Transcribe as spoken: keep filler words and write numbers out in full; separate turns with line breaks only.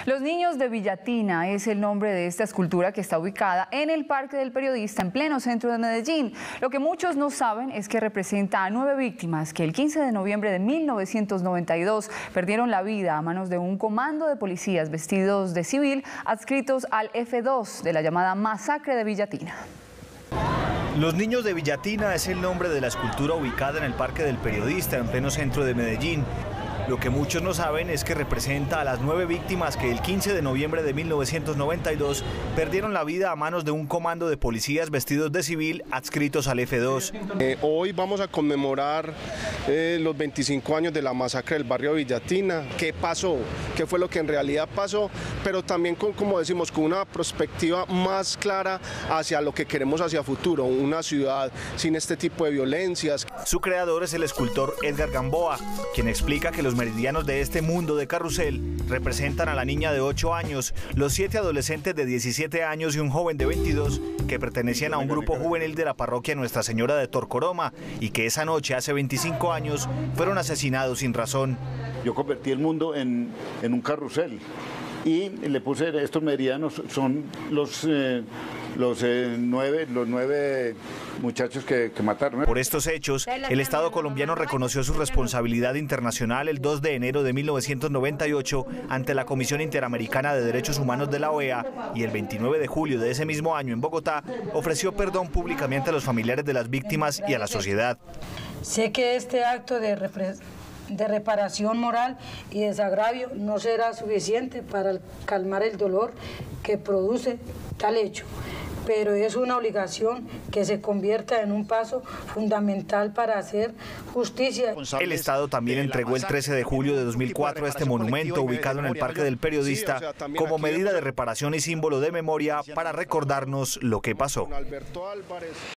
Los Niños de Villatina es el nombre de esta escultura que está ubicada en el Parque del Periodista, en pleno centro de Medellín. Lo que muchos no saben es que representa a nueve víctimas que el quince de noviembre de mil novecientos noventa y dos perdieron la vida a manos de un comando de policías vestidos de civil adscritos al F dos de la llamada Masacre de Villatina.
Los Niños de Villatina es el nombre de la escultura ubicada en el Parque del Periodista, en pleno centro de Medellín. Lo que muchos no saben es que representa a las nueve víctimas que el quince de noviembre de mil novecientos noventa y dos perdieron la vida a manos de un comando de policías vestidos de civil adscritos al F dos.
Eh, hoy vamos a conmemorar eh, los veinticinco años de la masacre del barrio Villatina. ¿Qué pasó? ¿Qué fue lo que en realidad pasó? Pero también, con, como decimos, con una perspectiva más clara hacia lo que queremos hacia futuro, una ciudad sin este tipo de violencias.
Su creador es el escultor Edgar Gamboa, quien explica que los meridianos de este mundo de carrusel representan a la niña de ocho años, los siete adolescentes de diecisiete años y un joven de veintidós que pertenecían a un grupo juvenil de la parroquia Nuestra Señora de Torcoroma y que esa noche, hace veinticinco años, fueron asesinados sin razón.
Yo convertí el mundo en, en un carrusel y le puse estos meridianos, son los, eh, los, eh, nueve, los nueve muchachos que, que mataron.
Por estos hechos, el Estado colombiano reconoció su responsabilidad internacional el dos de enero de mil novecientos noventa y ocho ante la Comisión Interamericana de Derechos Humanos de la O E A y el veintinueve de julio de ese mismo año en Bogotá ofreció perdón públicamente a los familiares de las víctimas y a la sociedad.
Sé que este acto de represión de reparación moral y desagravio no será suficiente para calmar el dolor que produce tal hecho, pero es una obligación que se convierta en un paso fundamental para hacer justicia.
El Estado también entregó el trece de julio de dos mil cuatro este monumento ubicado en el Parque del Periodista como medida de reparación y símbolo de memoria para recordarnos lo que pasó.